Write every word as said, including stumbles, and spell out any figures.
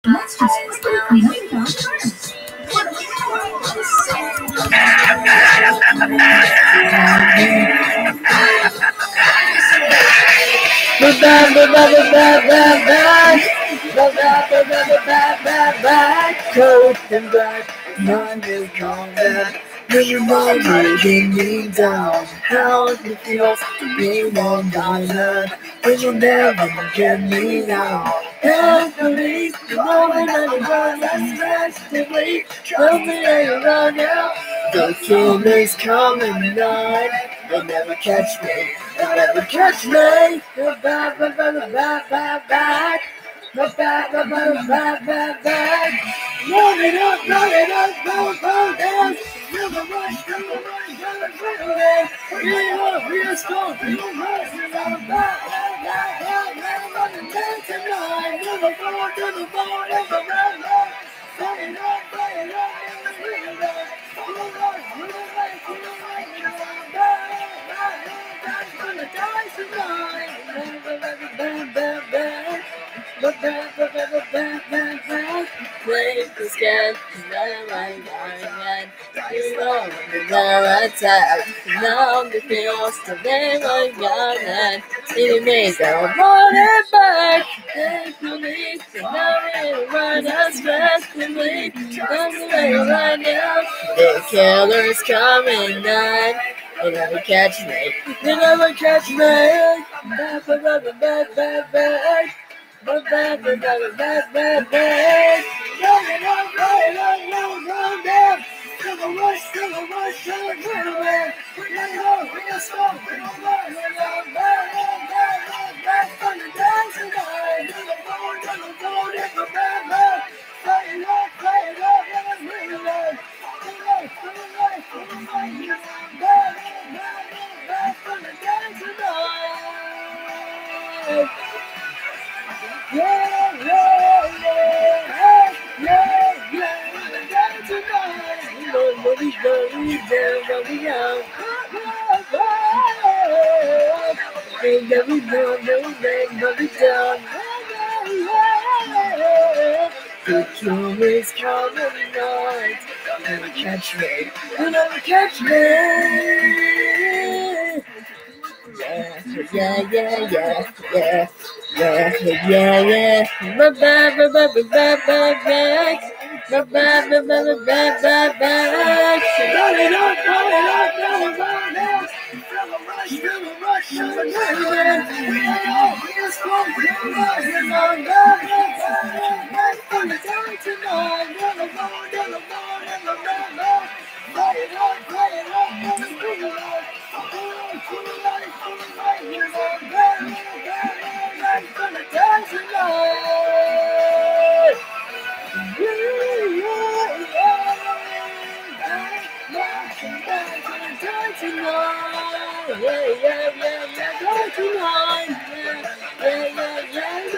Let's just quickly clean up the dark Coat and black, mine is gone bad. Living my breathing me down. How it feels to be one by that. But you'll never get me now. Help me, knowing that I'm gone, that's drastically. Tell me that you're gone now. The killer's coming night. They'll never catch me. They'll never catch me. Back, back, back, back, back, back. Back, back, back, back, back, back, back. Load it up, load it up, go, go, down. Never rush, never rush, never rush. We are, we are strong, we are rising out of back, back, back, back, back, running down tonight. Never fall, never fall, never run, run. Play it up, play it up, never bring it up. We are right, we are right, we are right, we are right. Back, back, back, back, gonna die tonight. Back, back, back, back, back. But back, back, back, back, back, back. Play the scan, now I'm going you know, the attack. Now the feels to them I'm gone. It makes them want it back. Take the lead, now they run as fast as me. That's the way right now. The killer's coming night. They never catch me. They never catch me. Back, back, back, back, back, back. But back, back, back, back, back, back. Run it up, run it up, run, run down. Never rush, never rush, never run away. We ain't go, we ain't stop, we don't run, we don't back, back, back, back, from the dance tonight. Never go, never go, never back, back. Play it up, play it up, never bring it up. Play it up, play it up, play it up, back, back, back, back, from the dance tonight. Yeah, yeah, yeah, yeah, yeah, the dance tonight. We know what we go, we down, what we out. Think that we know, no make, but we done. The killer's coming night. They'll never catch me. They'll never catch me. Yeah, yeah, yeah, yeah, yeah. Yeah, yeah, yeah. Ba ba ba ba ba ba ba ba. Ba ba ba ba ba ba ba ba. Run it up, run it up, run it up, now. Never rush, never rush, never rush. We are, we are strong, we are rising on. Back, back, back, from the time tonight. Never go, never go, never run, run. Play it up, play it up, never bring it up. Pull it, pull it, pull it, pull it, we're on. Back, back, back, from the time tonight. Yeah, yeah, yeah. Back, back, back, from the time tonight. Yeah, yeah, yeah, yeah, time tonight. Yeah, yeah, yeah, yeah.